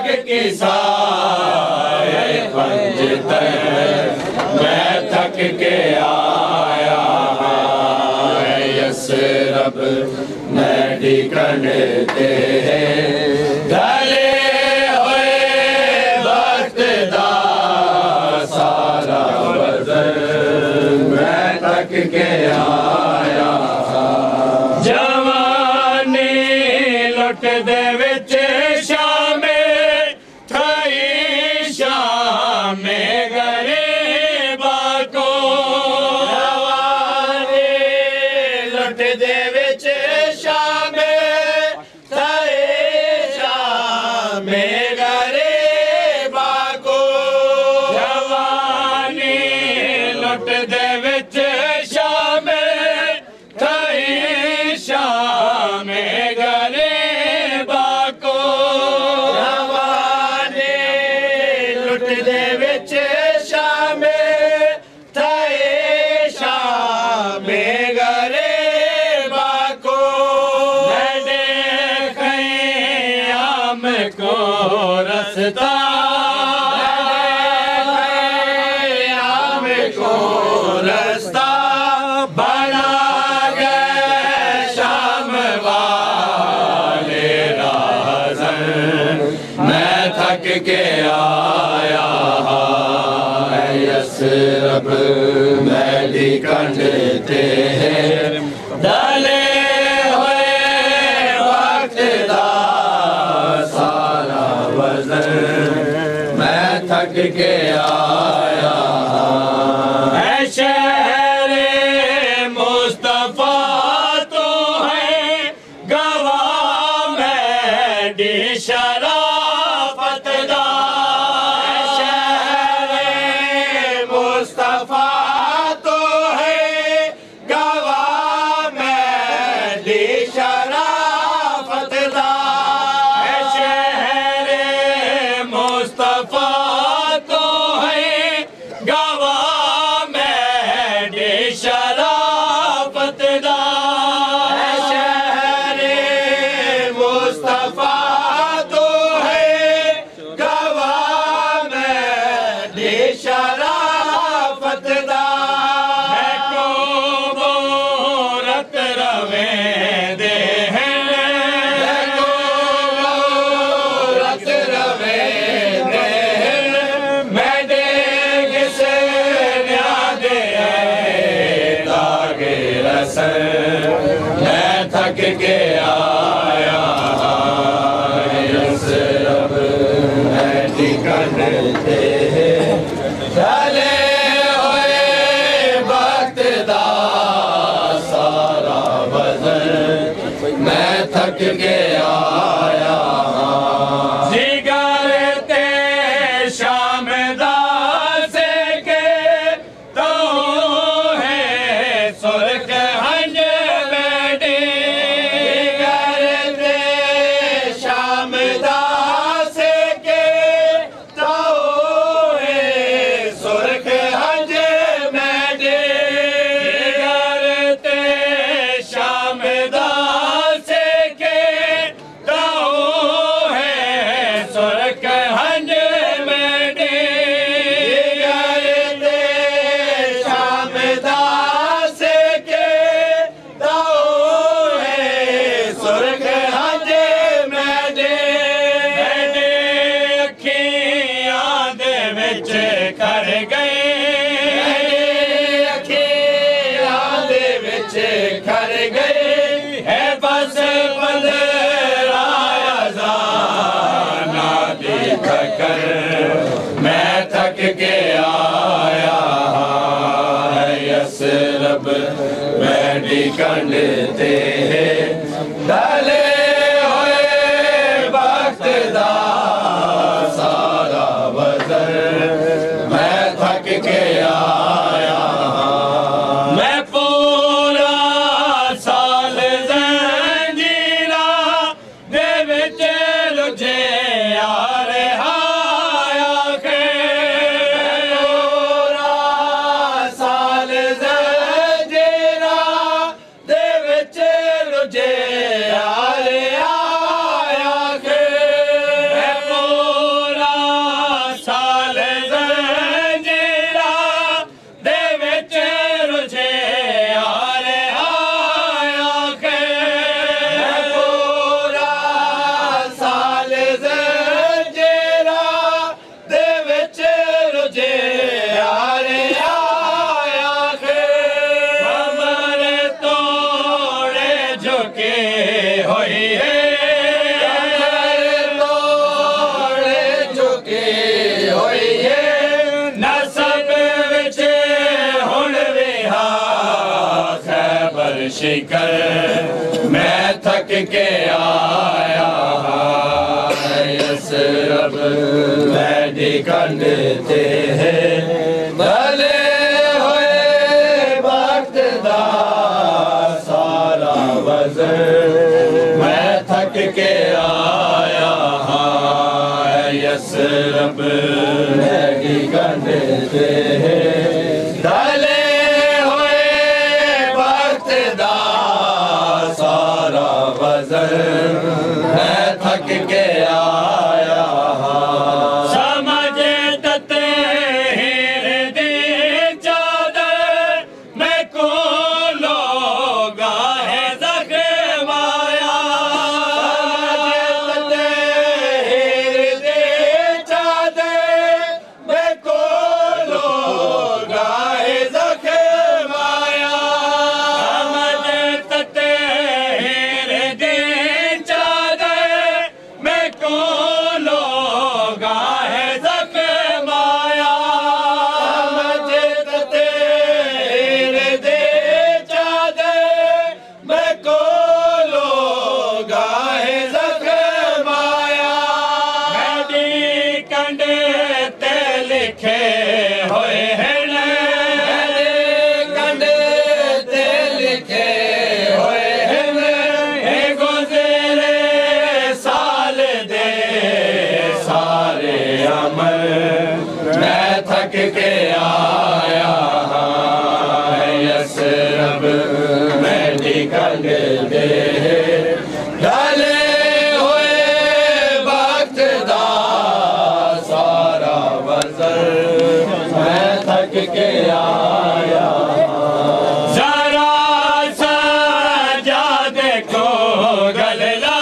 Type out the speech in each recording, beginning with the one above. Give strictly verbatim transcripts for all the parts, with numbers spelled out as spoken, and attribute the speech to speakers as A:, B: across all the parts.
A: की साए पंजते मैं थक के आया यसरब मेडिकल ते ढले हुए वक्त दा सारा वज़न मैं थक के आया जवानी लुट दे विच शामे थई शामे गरीबा को जवानी लुट दे विच शामे थई शामे गरीबा को जवानी लुट दे विच शामे थई शामे गरीबा को जवानी लुट दे विच शामे थई शामे गरीबा को मैं खयाम को रस्ता खयाम को रस्ता बना गए शाम वाले राज़न मैं थक के आया यसरब मेडिकल ते डाले हुए वक्त दा सारा वज़न मैं थक के आया है शहरे मुस्तफा तो है गवाह मेरी शराफत दा शहरे मुस्तफा तो है गवाह मेरी शराफत दा शहरे मुस्तफा तो है गवाह मेरी शराफत दा शहरे मुस्तफा तो है गवाह मेरी शराफत दा मैं को मोरत रवे दे मैं को मोरत रवे दे मैं दे किस न्याद तागे रसन मैं थक के आया यसरब मेडिकल ते चले हुए वक्त दा सारा वज़न मैं थक के आया जिगर ते शाम दा से के तो है सुर्ख हंज बैठी जिगर ते शाम दा से के तो है सुर्ख हंज बैठी जिगर ते शाम दा से के तो है सुर्ख हंज बैठी जिगर ते शाम दा से के तो है सुर्ख हंज बैठी बैठी अखियां दे विच कर गए अखियां दे विच कर गए है बस पंद्रह ज़ाना दी ठक्कर मैं थक के आया यसरब मेडिकल ते डाले हुए वक्त दा सारा वज़न मैं थक के आया मैं पूरा साल ज़ंजीरा दे विच रुझे आ रहा पूरा साल ज़ंजीरा दे विच रुझे आ रहा शिकर मैं थक के आया यसरब मेडिकल ते है भले होए वक्त दा सारा वज़न मैं थक के आया यसरब मेडिकल ते है भले होए वक्त दा सारा वज़न मैं थक के आया समझ तते हिर दी चादर मैं को लोगा है ज़ख्म आया समझ तते हिर दी चादर मैं को लोगा है ज़ख्म आया समझ तते हिर दी चादर मैं को लोगा है ज़ख्म आया समझ तते हिर दी चादर मैं को लोगा है ज़ख्म आया मेरी कंडे ते लिखे होए हैं मेरे कंडे ते लिखे होए हैं हे गुज़रे साल दे सारे अमल मैं थक के आया यसरब मेडिकल दे डाले हुए वक्त दा सारा वज़न मैं थक के आया जरा सा जा देखो गलला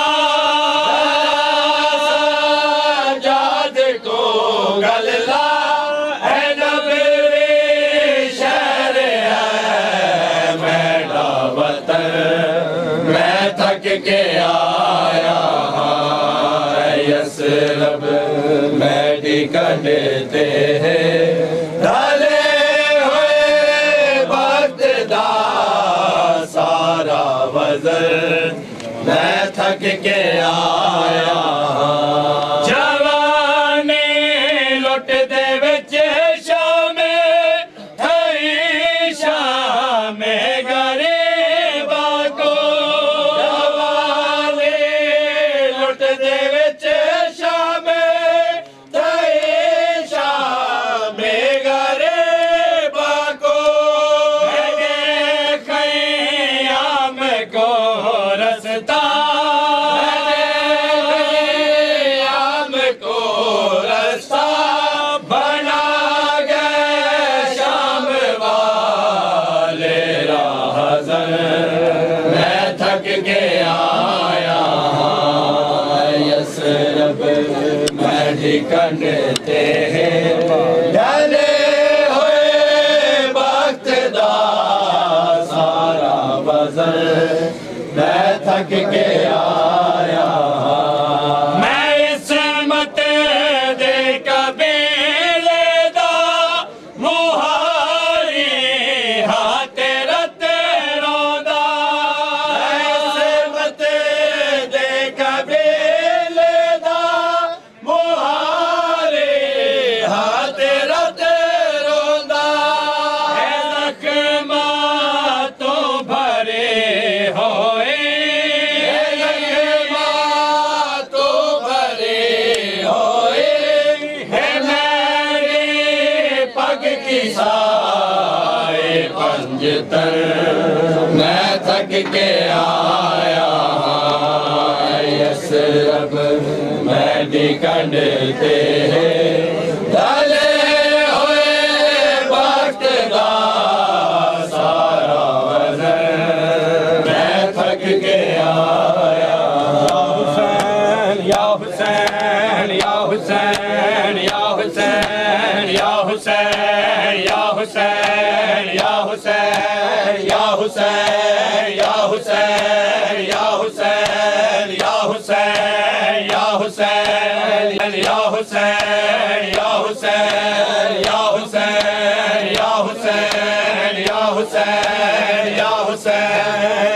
A: जा देखो गलला है नबी शहर है मेरा वतन मैं थक के आया यसरब मेडिकल ते है डाले हुए वक्त दा सारा वज़न मैं थक के आया जवानी लुट दे विच शामे थई शामे गरीबा को जवानी लुट दे विच शामे थई शामे गरीबा को खयाम को रसता खयाम को रस्ता बना गए शाम वाले राहज़न मैं थक के आया यसरब मेडिकल ते डाले हुए वक्त दा सारा वज़न मैं थक के आया मैं इसमत दे कबीले दा मुहारी हाथ रत रोंदा इसमत दे कबीले दा मुहारी हाथ रत रोंदा ज़ख्म तो भरे होए ज़ख्म तो भरे होए है मेरी पग की साए पंजतर मैं थक के आया यसरब मेडिकल ते डाले हुए वक्त दा सारा वज़न मैं थक के आया या हुसैन या हुसैन या हुसैन या हुसैन या हुसैन या हुसैन या हुसैन या हुसैन या हुसैन या हुसैन या हुसैन या हुसैन या हुसैन या हुसैन या हुसैन या हुसैन या हुसैन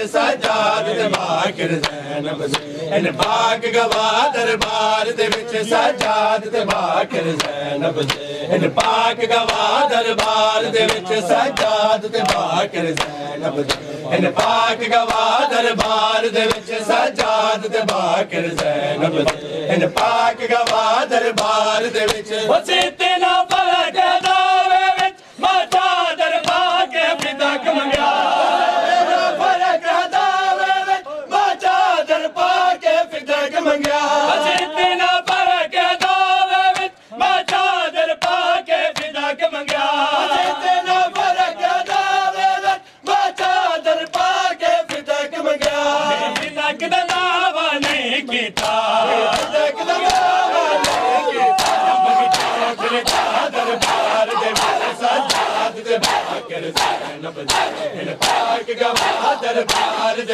A: सजाद ते बाकर ज़ैनब दे इन पाक गवाह दरबार दे विच सजाद ते बाकर ज़ैनब दे इन पाक गवाह दरबार दे विच सजाद ते बाकर ज़ैनब दे इन पाक गवाह दरबार दे विच सजाद ते बाकर ज़ैनब दे इन पाक गवाह दरबार दे विच वसीते ना फलक दावे विच माता दरबार के पिता कमंगा फलक दावे विच माता दरबार के पिता कमंगा वसीते ना फलक दावे विच माता दरबार के पिता कमंगा वसीते ना फलक दावे विच माता दरबार के पिता कमंगा पिता कदा दावा नहीं कीता दरबार दे सजाद ते बाकर ज़ैनब दे इन पाक गवाह दरबार दे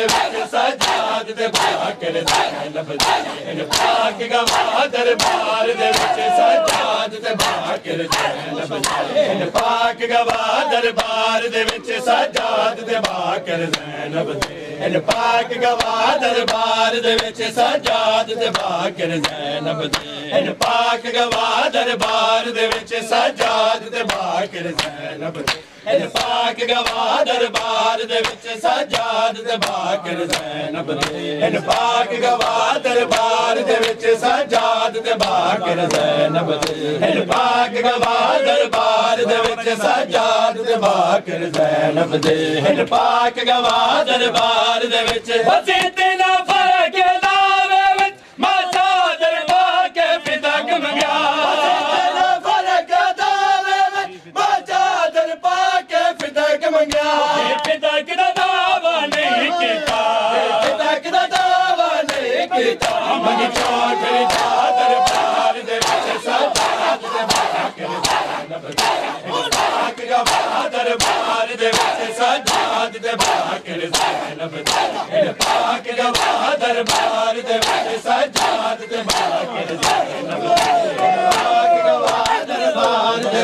A: सजाद ते बाकर ज़ैनब दे इन पाक गवाह दरबार दे सजाद ते बाकर ज़ैनब दे इन पाक गवाह दरबार दे सजाद ते बाकर ज़ैनब दे इन पाक गवाह दरबार दे सजाद ते बाकर ज़ैनब दे इन पाक गवाह दरबार दे सजाद ते बाकर ज़ैनब दे इन पाक गवाह दरबार दे सजाद ते बाकर ज़ैनब दे इन पाक गवाह दरबार दे सजाद ते बाकर ज़ैनब दे इन पाक गवाह दरबार दे सजाद ते बाकर ज़ैनब दे इन पाक गवाह दरबार दे वसीते ना फलक दावे विच माता दरबार के पिता कमंगा वसीते ना फलक दावे विच माता दरबार के पिता कमंगा पिता कदा दावा नहीं कीता पिता कदा दावा नहीं कीता मंगी चौधरी दा दरबार दे सजाद ते बाकर ज़ैनब दे पाक गवाह दरबार दे सजाद ते बाकर ज़ैनब दे इन पाक गवाह दरबार दे सजाद ते बाकर ज़ैनब दे पाक गवाह दरबार दे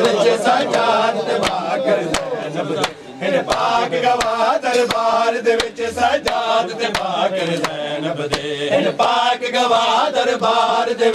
A: सजाद ते बाकर ज़ैनब दे इन पाक गवाह दरबार दे सजाद ते बाकर ज़ैनब दे इन पाक गवाह दरबार दे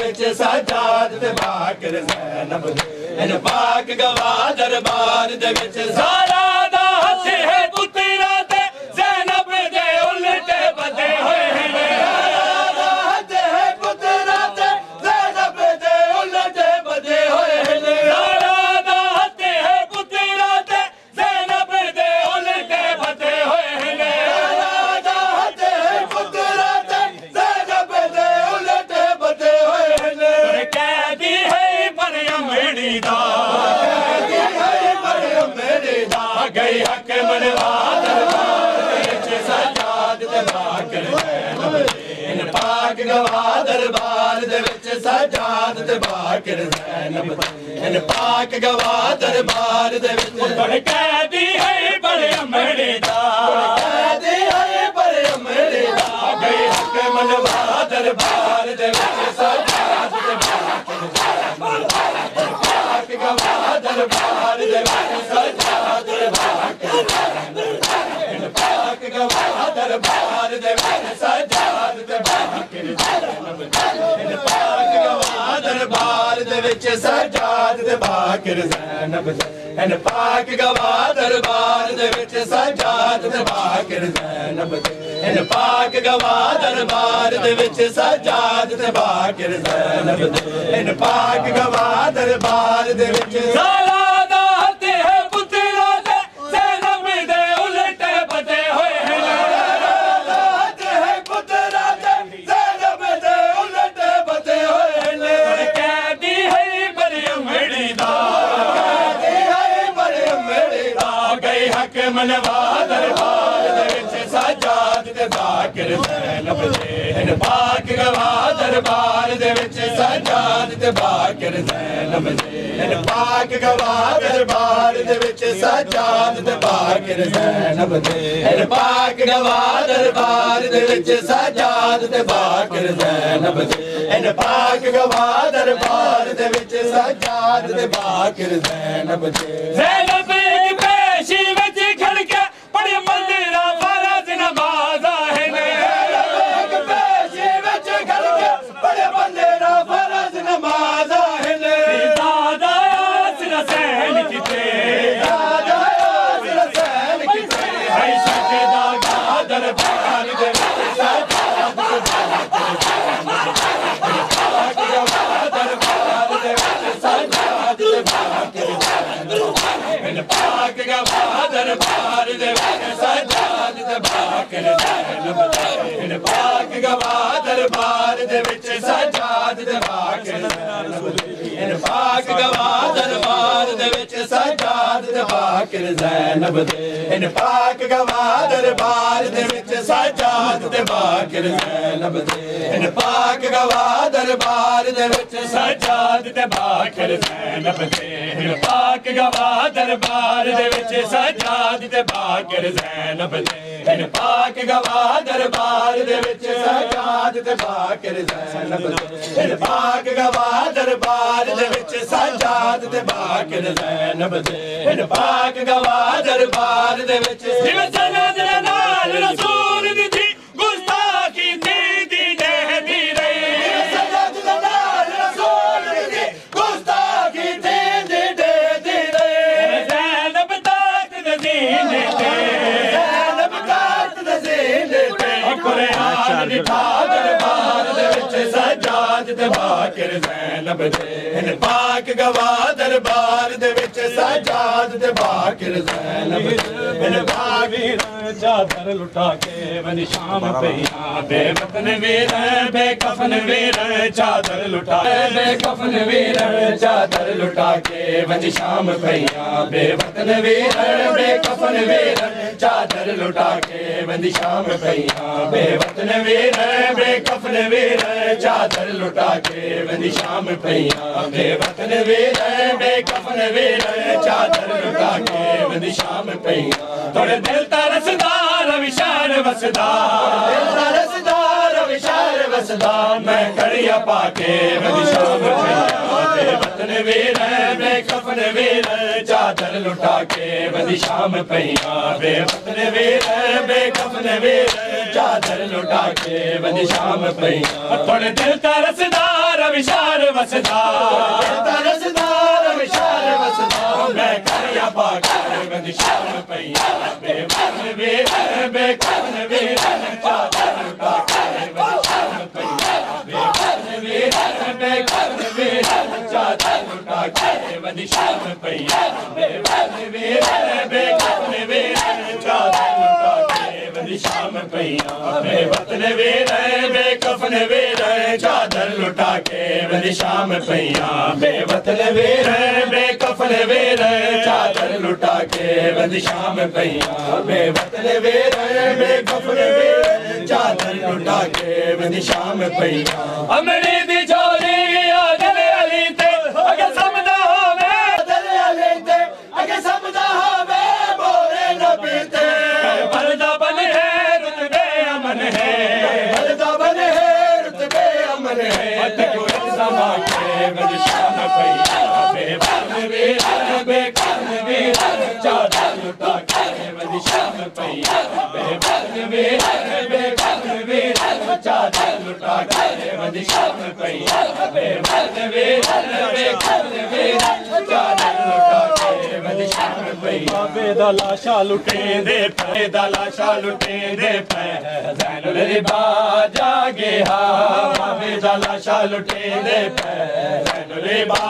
A: सजाद ते बाकर ज़ैनब दे इन पाक गवाह दरबार दे ज़ारा दा हथ है पुत्रा ते ज़ैनब दे उल्टे बदे होए हैं ज़ारा दा हथ है पुत्रा ते ज़ैनब दे उल्टे बदे होए हैं ज़ारा दा हथ है पुत्रा ते ज़ैनब दे उल्टे बदे होए हैं ज़ारा दा हथ है पुत्रा ते ज़ैनब दे उल्टे बदे होए हैं कैदी है पर अमड़ी दा कैदी है पर अमड़ी दा गई हक मनवा सजाद ते बाकर ज़ैनब दे इन पाक गवाह दरबार दे सजाद ते बाकर ज़ैनब दे इन पाक गवाह दरबार दे कैदी है बड़े अमड़े दा कैदी है बड़े अमड़े दा गई हक मनवा दरबार दे सजाद ते बाकर ज़ैनब दे पाक गवाह दरबार दे सजाद ते बाकर ज़ैनब दे इन पाक गवाह दरबार दे सजाद ते बाकर ज़ैनब दे इन पाक गवाह दरबार दे सजाद ते बाकर ज़ैनब दे इन पाक गवाह दरबार दे सजाद ते बाकर ज़ैनब दे इन पाक गवाह दरबार दे सजाद ते बाकर ज़ैनब दे इन पाक गवाह दरबार दे ज़ारा दा हथ है पुत्रा ते ज़ैनब दे उल्टे बदे होए हैं ज़ारा दा हथ है पुत्रा ते ज़ैनब दे उल्टे बदे होए हैं कैदी है बड़ी अमड़ी दा कैदी है बड़ी अमड़ी दा गई हक मनवा दरबार दे सजाद ते बाकर ज़ैनब दे इन पाक गवाह दरबार दे सजाद ते बाकर ज़ैनब दे इन पाक गवाह दरबार दे सजाद ते बाकर ज़ैनब दे इन पाक गवाह दरबार दे सजाद ते बाकर ज़ैनब दे इन पाक गवाह दरबार दे सजाद ते बाकर ज़ैनब दे ज़ैनब पेशी विच खड़ के पढ़ी मंदिरा फरज़ नमाज़ पाक गवाह दरबार दे विच सजाद ते बाकर ज़ैनब दे इन पाक गवाह दरबार दे विच सजाद ते बाकर ज़ैनब दे इन पाक गवाह दरबार दे विच सजाद ते बाकर ज़ैनब दे इन पाक गवाह दरबार दे विच सजाद ते बाकर ज़ैनब दे इन पाक गवाह दरबार दे विच सजाद ते बाकर ज़ैनब दे इन पाक गवाह दरबार दे विच सजाद ते बाकर ज़ैनब दे इन पाक गवाह दरबार दे विच सजाद ते बाकर ज़ैनब दे इन पाक गवाह दरबार दे विच सजाद ते बाकर ज़ैनब दे इन पाक गवाह दरबार दे विच जिवें सनद नाल रसूल दी गुस्ताखी दी दी दहदी रही सनद नाल रसूल दी गुस्ताखी दी दी दहदी रही ज़ैनब तात नज़ीने ते ज़ैनब तात नज़ीने ते कुरान दिखा दरबार दे विच सजाद ते बाकर ज़ैनब दे इन पाक गवाह दरबार दे विच सजाद ते बाकर ज़ैनब दे इन पाक चादर लुटा के बनी शाम पईया बेवतन वीर बेकफन वीर चादर लुटा बेकफन वीर चादर लुटा के बनी शाम पईया बेवतन वीर बेकफन वीर चादर लुटा के बनी शाम पईया बेवतन वीर बेकफन वीर चादर लुटा के बनी शाम पईया बेवतन वीर बेकफन वीर चादर लुटा के बनी शाम पईया थोड़े दिल तरसदार विशाल वसदा दिल तरसदार विशाल वसदा मैं कड़िया पाके बनी शाम पईया बेवतन वीर बेकफन वीर चादर लुटा के बनी शाम पईया बेवतन वीर बेकफन वीर चादर लुटा के बनी शाम पईया थोड़े दिल तरसदार विशाल वसदा दिल तरसदार विशाल वसदा मैं कड़िया पाके बनी शाम पईया बेवतन वीर बेकफन वीर चादर लुटा के बनी शाम पईया बेवतन वीर बेकफन वीर चादर लुटा के बनी शाम पईया बेवतन वीर बेकफन वीर चादर लुटा के बनी शाम पईया बेवतन वीर बेकफन वीर चादर लुटा के बनी शाम पईया बेवतन वीर बेकफन वीर चादर लुटा के बनी शाम पईया बेवतन वीर बेकफन वीर चादर लुटा के बनी शाम पईया अमली दी झोली आदल अली ते अगे समदा होवे आदल अली ते अगे समदा होवे बोरे नबी ते बलदा बन है रुतबे अमन है बलदा बन है रुतबे अमन है मत गुर समा के बनी शाम पईया बेवतन वीर बेकफन वीर चादर लुटा के बनी शाम पईया बेवतन वीर बेकफन वीर चादर लुटा के बनी शाम पईया बेवतन वीर बेकफन वीर चादर लुटा के बनी शाम पईया बेदा लाशा लुटे दे पे दा लाशा लुटे दे पे ज़ैनुल रिबा जागे हा बेदा लाशा लुटे दे पे ज़ैनुल रिबा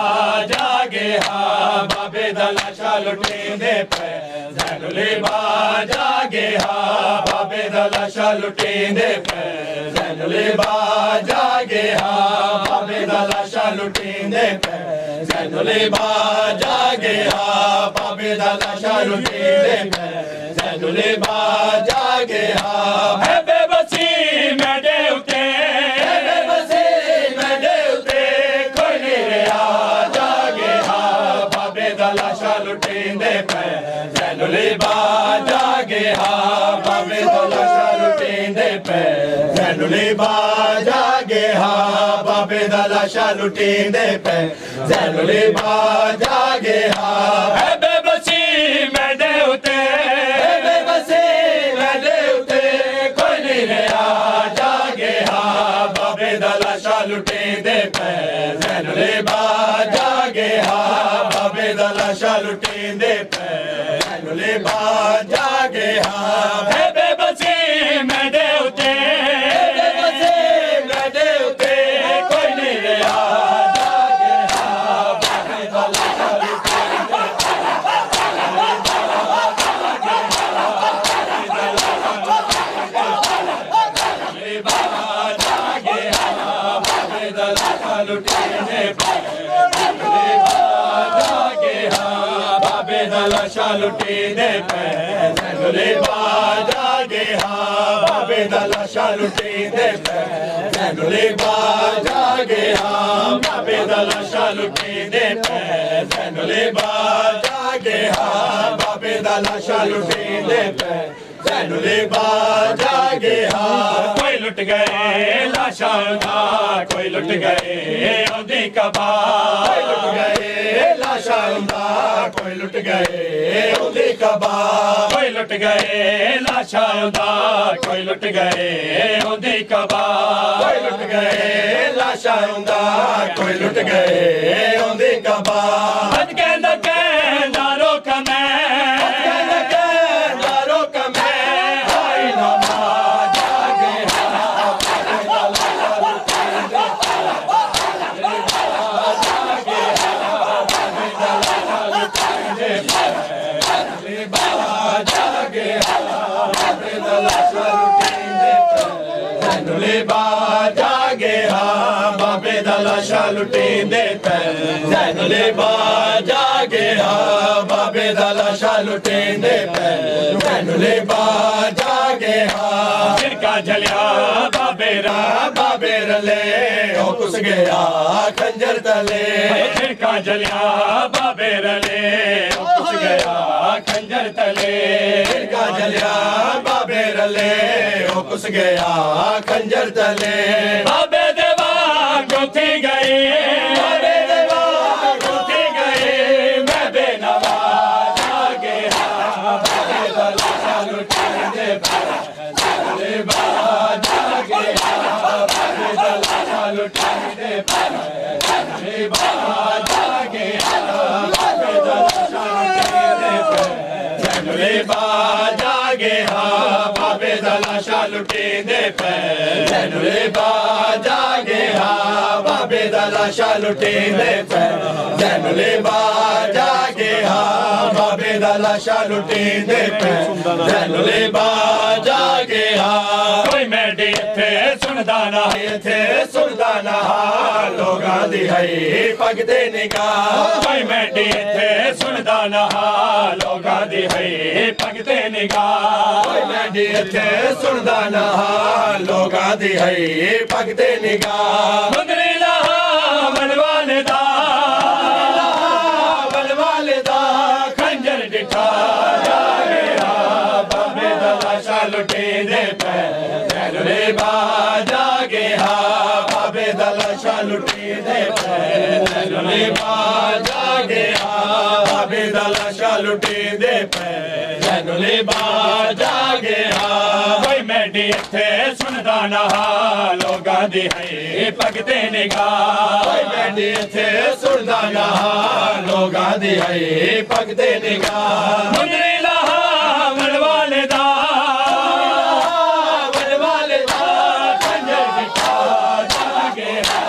A: जागे हा बाबे दा लाशा लुटे दे पे ज़ैनुल रिबा जागे हा बाबे दा लाशा लुटे दे पे ज़ैनुल रिबा जागे हा बाबे दा लाशा लुटे दे पे ज़ैनुल रिबा जागे हा बाबे दा लाशा लुटे दे पे ज़ैनुल रिबा जागे हा है बेबसी मेरे उते है बेबसी मेरे उते कोई नहीं रहा जागे हा बाबे दा लाशा लुटे दे पे ज़ैनुल रिबा जागे हा बाबे दा लाशा लुटे दे पे ज़ैनुल रिबा जागे हा बाबे दा लाशा लुटे दे पे ज़ैनुल रिबा जागे हा है बेबसी मेरे उते है बेबसी मेरे उते कोई नहीं रहा जागे हा बाबे दा लाशा लुटे दे पे ज़ैनुल रिबा जागे हा बाबे दा लाशा लुटे दे पे ज़ैनुल रिबा जागे हा है बेबसी मेरे उते है बेबसी मेरे उते कोई नहीं रहा जागे हा बाबे दा लाशा लुटे दे पे लुटींदे पे ज़ैनुल बाजा गया बाबे दा लाशा लुटींदे पे ज़ैनुल बाजा गया बाबे दा लाशा लुटींदे पे ज़ैनुल बाजा गया बाबे दा लाशा लुटींदे पे ज़ैनुल बाजा गया बाबे दा लाशा लुटींदे पे ज़ैनुल बाजा गया कोई लुट गए लाशा दा कोई लुट गए औंदी कबा कोई लुट गए लाशा दा कोई लुट गए औंदी कबा कोई लुट गए लाशा दा कोई लुट गए औंदी कबा कोई लुट गए लाशा दा कोई लुट गए औंदी कबा अज कहंदा कहंदा रोक मैं ज़ैनुल बाजा गया बाबे दा लाशा लुटींदे पे ज़ैनुल बाजा गया बाबे दा लाशा लुटींदे पे ज़ैनुल बाजा गया छिड़का झलिया बाबे रा बाबे रले ओ कुस गया खंजर तले छिड़का झलिया बाबे रले ओ कुस गया खंजर तले छिड़का झलिया बाबे रले ओ कुस गया खंजर तले बाबे देवा गोथी गए बाबे देवा गोथी गए मैं बेनवाज आ गया बाबे दा लाशा लुटींदे पे ज़ैनुल बाजा गया बाबे दा लाशा लुटींदे पे ज़ैनुल बाजा गया बाबे दा लाशा लुटींदे पे ज़ैनुल बाजा गया बाबे दा लाशा लुटींदे पे ज़ैनुल बाजा गया बाबे दा लाशा लुटींदे पे ज़ैनुल बाजा गया बाबे दा लाशा लुटींदे पे ज़ैनुल बाजा गया कोई मैडी इत्थे सुनदा ना इत्थे सुनदा ना लोगां दी है पगदे निगाह कोई मैडी इत्थे सुनदा ना लोगां दी है पगदे निगाह कोई मैडी इत्थे सुनदा ना लोगां दी है पगदे निगाह मुंदरी दा बनवाले दा बनवाले दा खंजर डिठा जा गया बाबे दा लाशा लुटींदे पे ज़ैनुल बाजा गया बाबे दा लाशा लुटींदे पे ज़ैनुल बाजा गया बाबे दा लाशा लुटींदे पे ज़ैनुल बाजा गया कोई मैडी इत्थे सुनदा ना लोगां दी है पगदे निगाह कोई मैडी इत्थे सुनदा ना लोगां दी है पगदे निगाह मुंदरी लहा बनवाले दा बनवाले दा खंजर दिखा जा गया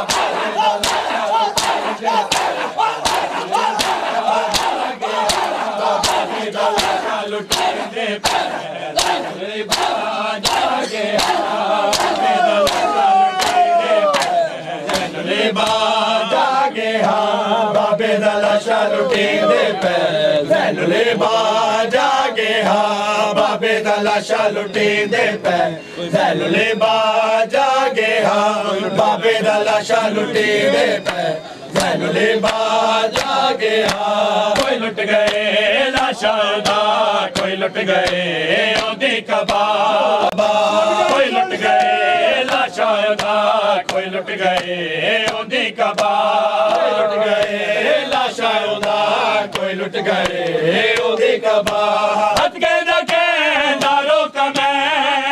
A: बाबे दा लाशा लुटींदे पे ज़ैनुल बाजा गया बाबे दा लाशा लुटींदे पे ज़ैनुल बाजा गया बाबे दा लाशा लुटींदे पे ज़ैनुल बाजा गया बाबे दा लाशा लुटींदे पे ज़ैनुल बाजा गया बाबे दा लाशा लुटींदे पे ज़ैनुल बाजा गया कोई लुट गए लाशा दा कोई लुट गए औंदी कबा कोई लुट गए लाशा दा कोई लुट गए औंदी कबा कोई लुट गए लाशा दा कोई लुट गए औंदी कबा हथ कहंदा कहंदा रोक मैं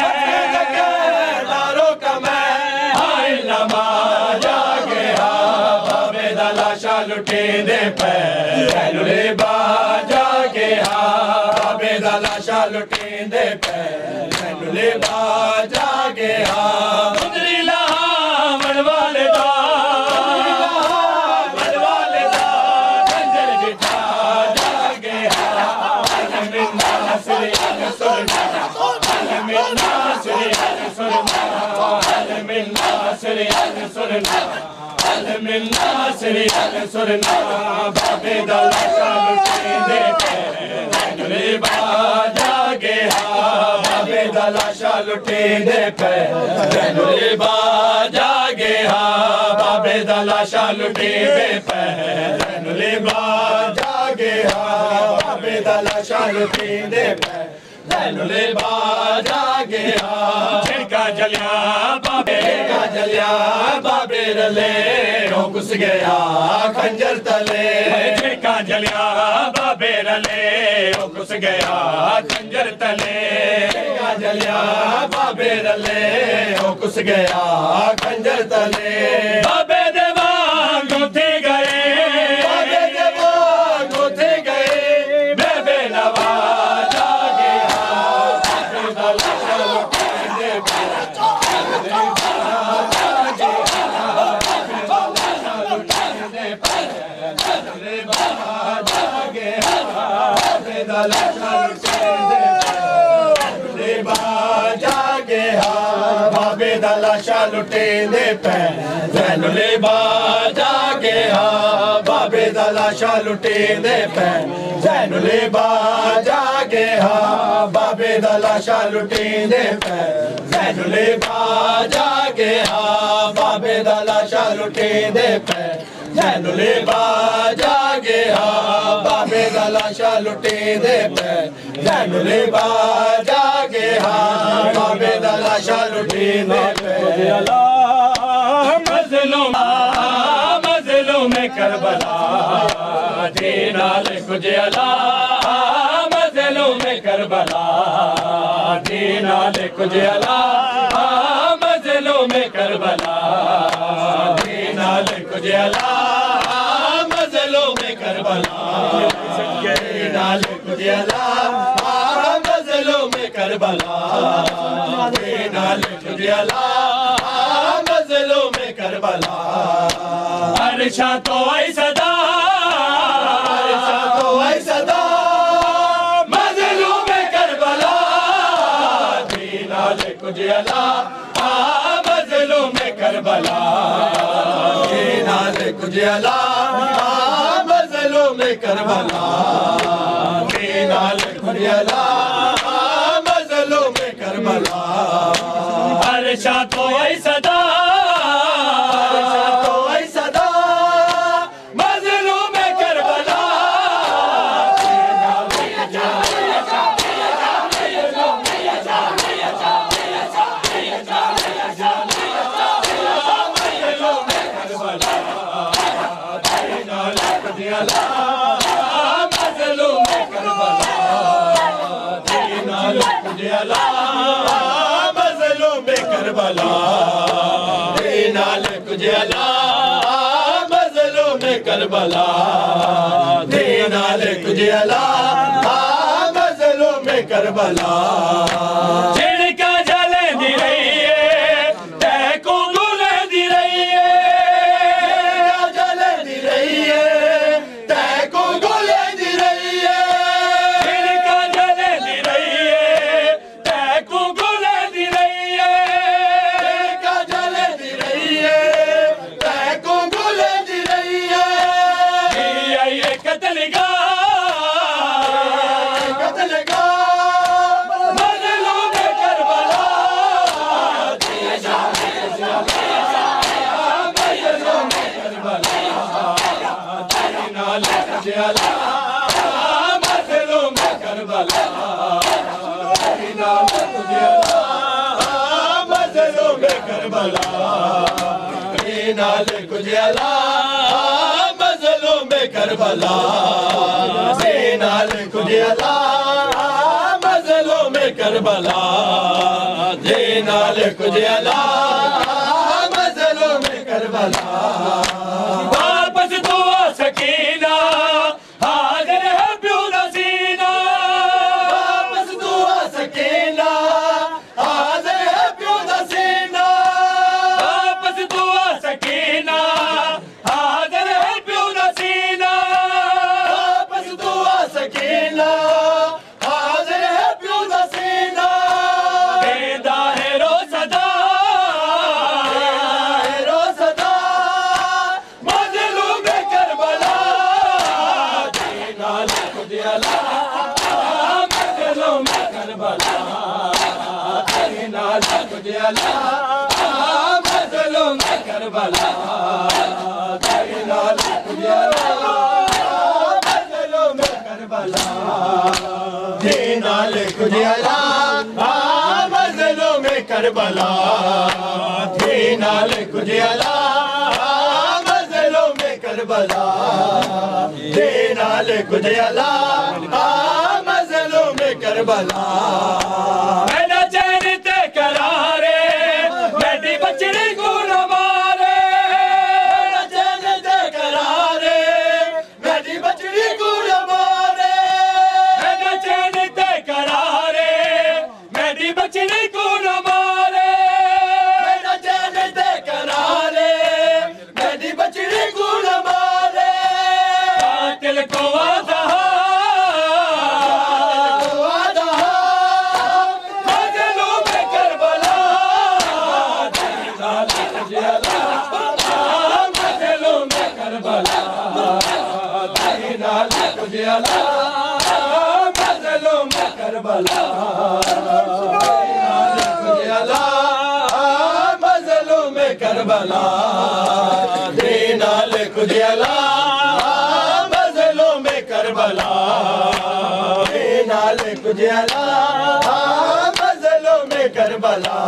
A: कहंदा रोक मैं हाय नमाज आ गया बाबे दा लाशा लुटींदे पे ज़ैनुल बाजा गया बाबे दा लाशा लुटींदे पे ज़ैनुल बाजा गया मुंदरी लहा बनवाले दा बनवाले दा खंजर दिठा जा गया मिन नासरी सुरना मिन नासरी सुरना मिन नासरी सुरना अल मिन्ना सरी अल सुरना बाबे दा लाशा लुटींदे पे रे बाजा गया बाबे दा लाशा लुटींदे पे रे बाजा गया बाबे दा लाशा लुटींदे पे रे बाजा गया बाबे दा लाशा लुटींदे पे रे बाजा गया झिड़का जलिया बाबे का जलिया बाबे रले ओ घुस गया खंजर तले झिड़का जलिया बाबे रले ओ घुस गया खंजर तले झिड़का जलिया बाबे रले ओ घुस गया खंजर तले बाबे देवा गोथे गए बाबे देवा गोथे गए बेबे नवाजा गया बाबे दा लाशा लुटींदे पे बाबे दा लाशा लुटींदे पे रे बाजा गया बाबे दा लाशा लुटींदे पे रे बाजा गया बाबे दा लाशा लुटींदे पे रे बाजा गया बाबे दा लाशा लुटींदे पे रे बाजा गया बाबे दा लाशा लुटींदे पे रे बाजा गया बाबे दा लाशा लुटींदे पे मज़लूम मज़लूम करबला दीनाल कुछ अला मज़लूम करबला दीनाल कुछ अला मज़लूम करबला दीनाल कुछ अला मज़लूम करबला दीनाल कुछ अला मज़लूम करबला दीनाल कुछ अला मज़लूम करबला अर्शा तो आई सदा अर्शा तो आई सदा मज़लूम करबला दीनाल कुछ अला मज़लूम करबला दीनाल कुछ अला मज़लूम करबला दीनाल कुछ अला मज़लूम करबला अर्शा तो आई सदा मज़लूम करबला दीनाल कुछ अला मज़लूम करबला दीनाल कुछ अला मज़लूम करबला झिड़का जलेंदी रही है तैको गुलेंदी रही है जलेंदी रही है तैको गुलेंदी रही है झिड़का जलेंदी रही है तैको गुलेंदी रही है झिड़का जलेंदी रही है तैको गुलेंदी रही है ये कत्ल का कत्ल का मज़लूम करबला मज़लूम करबला दीनाल कुछ अला मज़लूम करबला दीनाल कुछ अला मज़लूम करबला दीनाल कुछ अला मज़लूम करबला दीनाल कुछ अला मज़लूम करबला दीनाल कुछ अला मज़लूम करबला वापस तो सकीना हाज़िर है प्यो नसीना वापस तो सकीना हाज़िर है प्यो नसीना वापस तो सकीना हाज़िर है प्यो नसीना वापस तो सकीना हाज़िर है प्यो नसीना देदा है रो सदा रो सदा उजियाला मंजिलों में करबला तेरी नाज़ुक उजियाला मंजिलों में करबला तेरी नाज़ुक उजियाला मंजिलों में करबला तेरी नाज़ुक उजियाला मंजिलों में करबला तेरी नाज़ुक उजियाला मंजिलों में करबला तेरी नाज़ुक उजियाला मंजिलों में करबला मैना चैन ते करारे मेरी बचड़ी को न मारे मैना चैन ते करारे मेरी बचड़ी को न मारे मैना चैन ते करारे मेरी बचड़ी को न मारे मैना चैन ते करारे मेरी बचड़ी को न मारे कातिल को वादा उजियाला मंजिलों में करबला उजियाला मंजिलों में करबला तेरी नाज़ुक उजियाला मंजिलों में करबला तेरी नाज़ुक उजियाला मंजिलों में करबला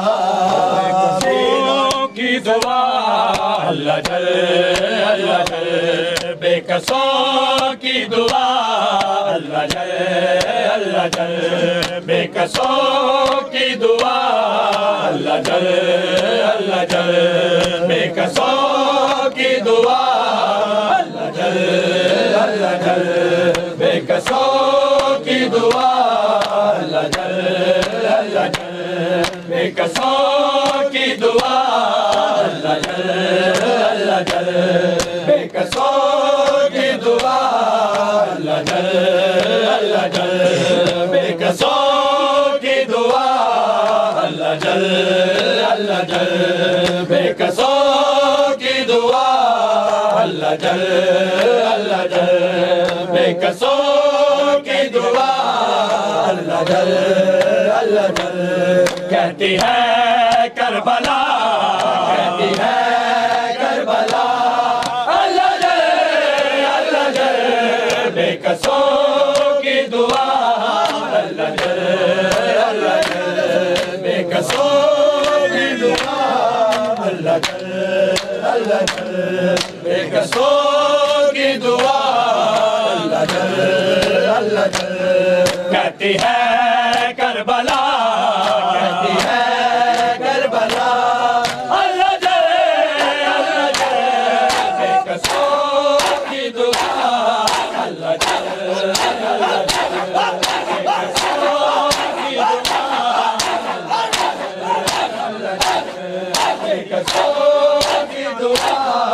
A: की दुआ अल्लाह जल अल्लाह जल बेकसों की दुआ अल्लाह जल अल्लाह जल बेकसों की दुआ अल्लाह जल अल्लाह जल बेकसों की दुआ अल्लाह जल अल्लाह जल बेकसों की दुआ अल्लाह जल अल्लाह जल बेकसों की दुआ अल्लाह जल अल्लाह जल बेकसों की दुआ अल्लाह जल अल्लाह जल बेकसों की दुआ अल्लाह जल अल्लाह जल बेकसों की दुआ अल्लाह जल अल्लाह जल बेकसों की दुआ अल्लाह जल अल्लाह जल कहती है करबला कहती है करबला अल्लाह जल अल्लाह जल बेकसों की दुआ अल्लाह जल अल्लाह जल बेकसों की दुआ अल्लाह जल अल्लाह जल बेकसों की दुआ अल्लाह जल अल्लाह जल कहती है करबला कहती है करबला अल्लाह जल अल्लाह जल बेकसों की दुआ अल्लाह जल अल्लाह जल बेकसों की दुआ अल्लाह जल बेकसों की दुआ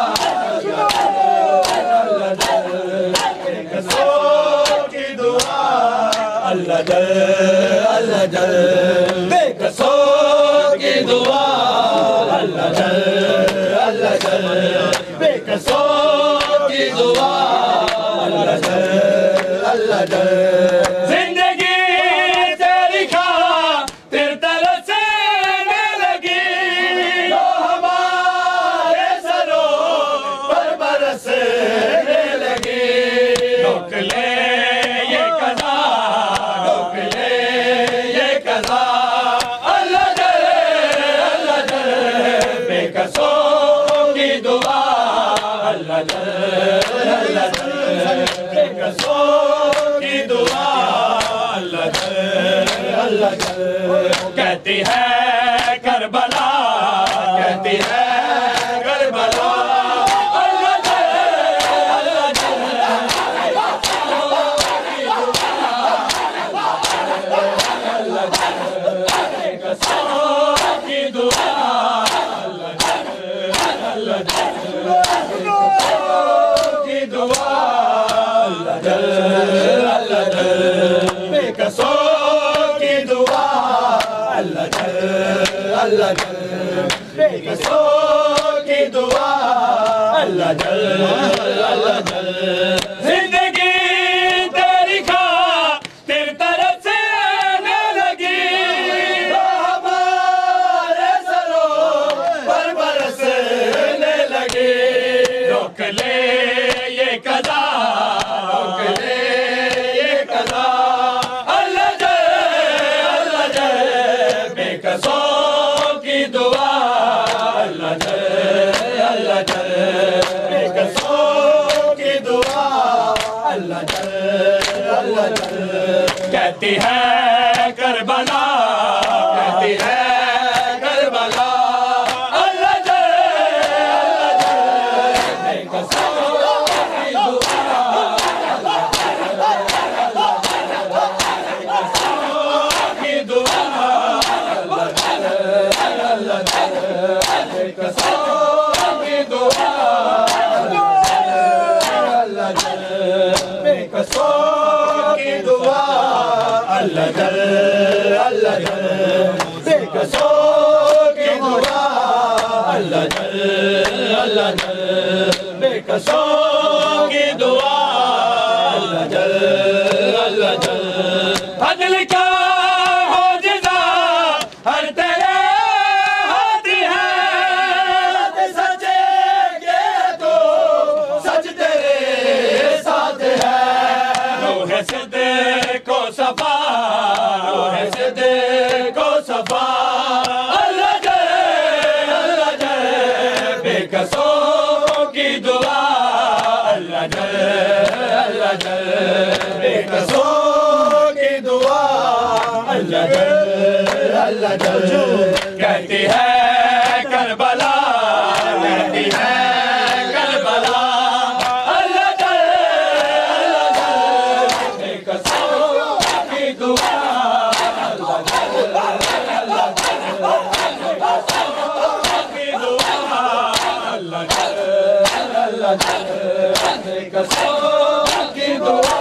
A: अल्लाह जल बेकसों की दुआ अल्लाह जल अल्लाह जल बेकसों की दुआ अल्लाह जल अल्लाह जल बेकसों की दुआ अल्लाह जल अल्लाह जल जिंदगी तेरी खातिर तरसने लगी जो हमारे सरों पर बरसने लगी रोक ले ये कज़ा रोक ले ये कज़ा अल्लाह जल अल्लाह जल बेकसों की दुआ अल्लाह जल अल्लाह जल बेकसों की दुआ अल्लाह जल अल्लाह जल कहती है करबला कहती है करबला अल्लाह जल अल्लाह जल बेकसों की दुआ अल्लाह जल अल्लाह जल की दुआ अल्लाह जल अल्लाह जल बेकसों की दुआ अल्लाह जल अल्लाह जल बेकसों की दुआ अल्लाह जल अल्लाह जल जिंदगी तेरी खा कदा रोक दे ये कदा अल्लाह जय अल्लाह जय बेकसों की दुआ अल्लाह जय अल्लाह जय बेकसों की दुआ अल्लाह जय अल्लाह जय कहती है करबला कहती है करबला अल्लाह जय अल्लाह जय बेकसों की दुआ की दुआ अल्लाह जय अल्लाह जय बेकसों की दुआ अल्लाह जय बेकसों की दुआ अल्लाह जल अल्लाह जल बेकसों की दुआ अल्लाह जल अल्लाह जल बेकसों की दुआ अल्लाह जल अल्लाह जल अदल का मौजज़ा हर तेरे हाथ है सचे के तो सच तेरे साथ है रूह सिद्दीक़ को सफा रूह सिद्दीक़ को सफा अल्लाह जय अल्लाह जय बेकसों की दुआ अल्लाह जय अल्लाह जय बेकसों की दुआ अल्लाह जय अल्लाह जय कहती है करबला कहती है करबला अल्लाह जय अल्लाह जय बेकसों की दुआ अल्लाह जय अल्लाह जय बेकसों की दुआ अल्लाह जय अल्लाह जय बेकसों की दुआ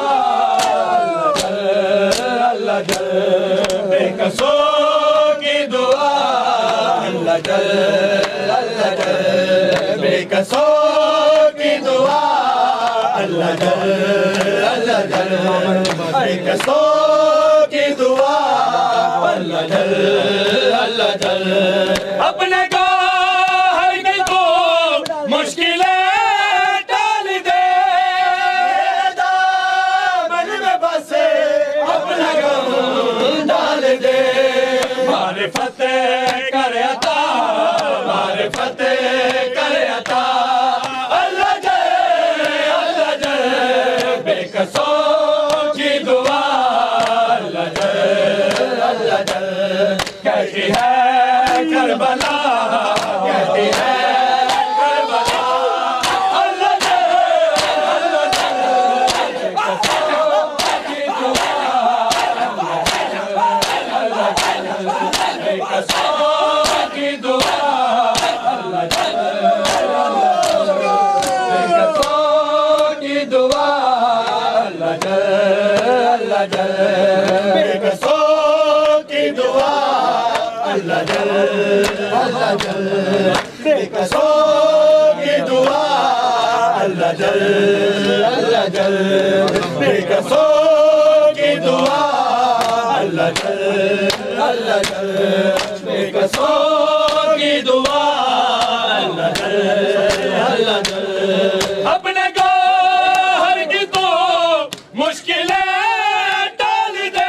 A: अल्लाह जय बेकसों की दुआ अल्लाह जय अल्लाह जय बेकसों की दुआ अल्लाह जय अल्लाह जय बेकसों की दुआ अल्लाह जय अल्लाह जय अपने को हर दिल को मुश्किलें टाल दे दामन में बसे अपना गम डाल दे मारिफत कर अता मारिफत कर अता अल्लाह जय अल्लाह जय बेकसों की दुआ अल्लाह जय अल्लाह जय कहती है करबला कहती है करबला अल्लाह जय अल्लाह जय बेकसों की दुआ अल्लाह जय बेकसों की दुआ अल्लाह जय बेकसों की दुआ अल्लाह जय अल्लाह जय बेकसों की दुआ अल्लाह जय अल्लाह जय बेकसों की दुआ अल्लाह जय अल्लाह जय बेकसों की दुआ अल्लाह जय अल्लाह जय बेकसों की दुआ अल्लाह जय अल्लाह जय अपने को हर की तो मुश्किलें टाल दे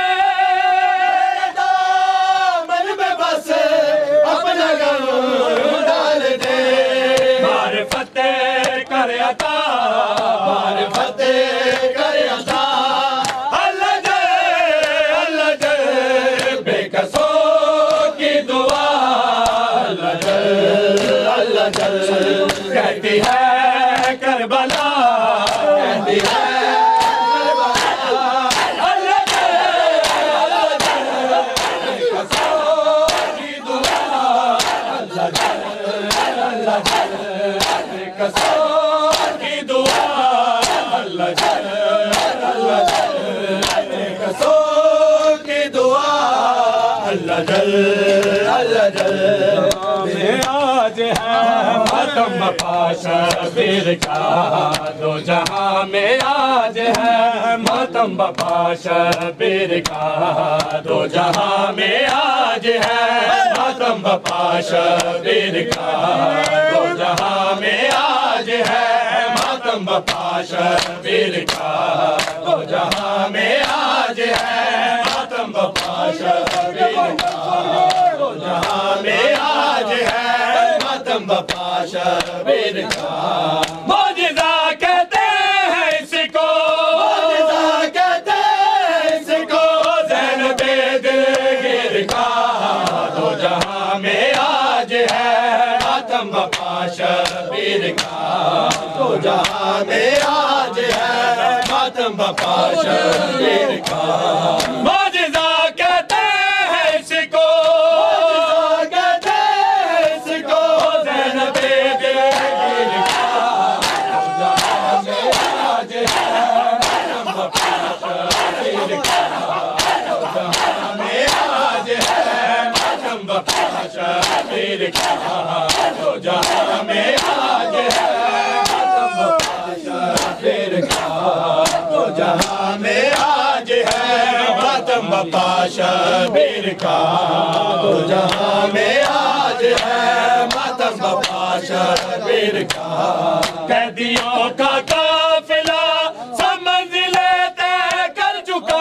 A: दामन में बसे अपना गम डाल दे मारिफत कर अता मारिफत कर अता अल्लाह जय अल्लाह जय बेकसों की दुआ अल्लाह जय अल्लाह जय कहती है करबला कहती है की दुआ अल्लाह जय अल्लाह जय बेकसों की दुआ अल्लाह जय अल्लाह जय आज है मातम पाशा शबीर का दो जहां में आज है मातम पाशा शबीर का दो जहां में आज है मातम पाशा शबीर का दो जहां में आज है मातम मातम बपा शबीर का दो जहां में आज है मातम बपा शबीर का दो जहां में आज है मातम बपा शबीर का मौजिज़ा कहते हैं इसको मौजिज़ा कहते हैं इसको ज़ैनबे दिलगिर का दो जहां में आज है मातम बपा शबीर का दो जहां में आज है मातम बपा शबीर का मौजिज़ा कहते हैं इसको मौजिज़ा कहते हैं इसको ज़ैनबे दिलगिर का दो जहां में आज है मातम बपा शबीर का दो जहां में आज है मातम बपा शबीर का दो जहां में आज है मातम बपा शबीर का दो जहां में आज है मातम बपा शबीर का दो जहां में आज है मातम बपा शबीर का कैदियों का काफिला सब मंजिलें तय कर चुका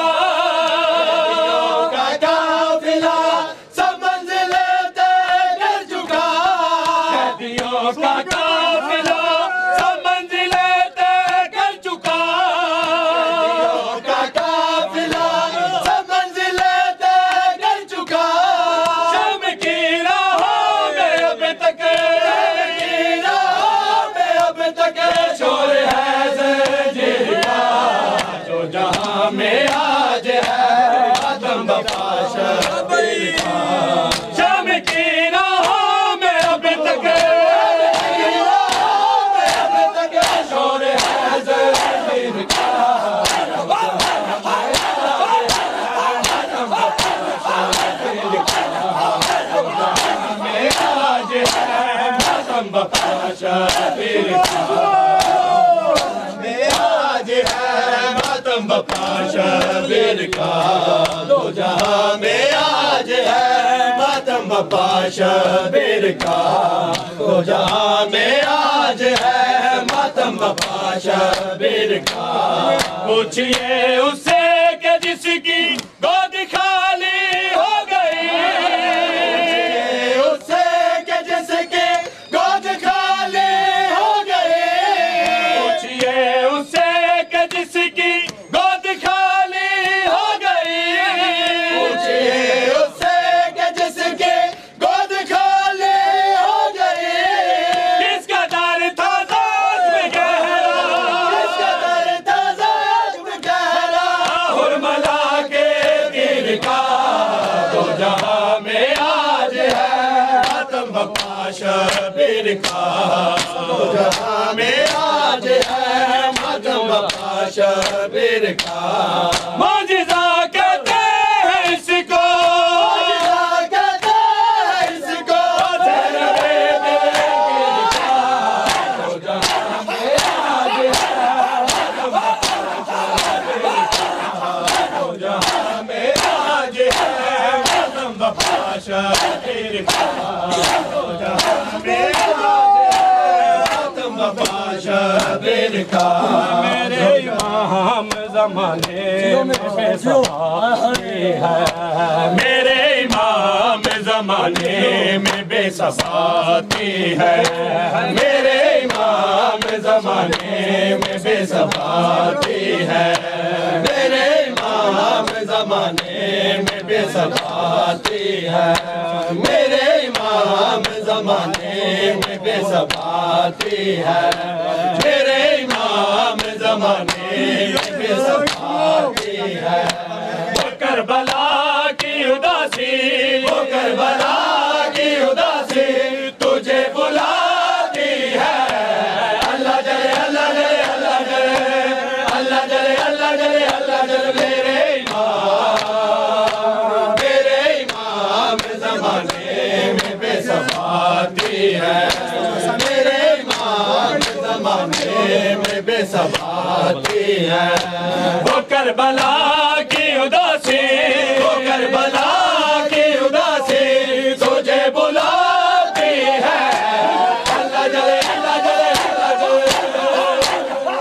A: का काफिला सब मंजिलें तय कर चुका कैदियों का काफिला सब मंजिलें तय कर चुका कैदियों का काफिला सब मंजिलें तय कर चुका शाम की राहों में अब तक शाम की राहों में अब तक शोर है ज़ंजीर का जो जहां में आज है मातम बपा शबीर का शाम की राहों में अब तक शोर है ज़ंजीर का में आज है मातम बपा शबीर का में आज है मातम बपा शबीर का दो जहां में आज है मातम बपा शबीर का दो जहां में आज है मातम बपा शबीर का पूछिए उससे कि जिसकी गोद खाली हो गई उससे कि जिसकी गोद खाली हो गई पूछिए उससे कि जिसकी गोद खाली हो गई पूछिए उससे कि जिसकी गोद खाली हो गई किसका दर था ज़ात में गहरा किसका दर था ज़ात में गहरा हुरमला के तीर का दो जहां में आज है मातम बपा शबीर का दो जहां में आज है मातम बपा शबीर का मौजिज़ा कहते हैं इसको मौजिज़ा कहते हैं इसको ज़ैनबे दिलगिर का दो जहां में आज है मातम बपा शबीर का दो जहां में आज है मातम बपा शबीर का दो जहां में आज है मातम बपा शबीर का मेरे इमाम ज़माने में बेसबाती है मेरे इमाम ज़माने में बेसबाती है मेरे इमाम ज़माने में बेसबाती है मेरे इमाम ज़माने में बेसबाती है मेरे इमाम ज़माने में बेसबाती है मेरे इमाम ज़माने में बेसबाती है वो करबला की उदासी वो करबला की उदासी तुझे बुलाती है अल्लाह जले अल्लाह जले अल्लाह जले अल्लाह जले अल्लाह जले अल्लाह जले मेरे इमाम मेरे इमाम ज़माने में बेसबाती है मेरे इमाम ज़माने में बेसबाती है वो करबला की उदासी वो करबला की उदासी तुझे बुलाती है अल्लाह जले अल्लाह जले अल्लाह जले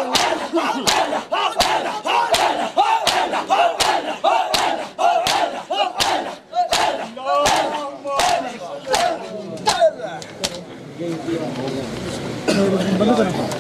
B: ਬੰਦ ਕਰੋ